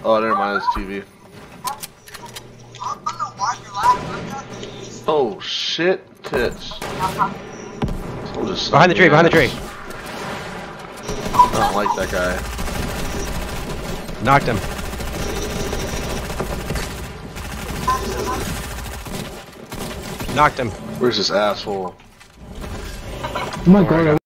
Oh, never mind, it's TV. Oh shit, tits. Behind the tree, behind the tree. I don't like that guy. Knocked him. Knocked him. Where's this asshole? Oh my god.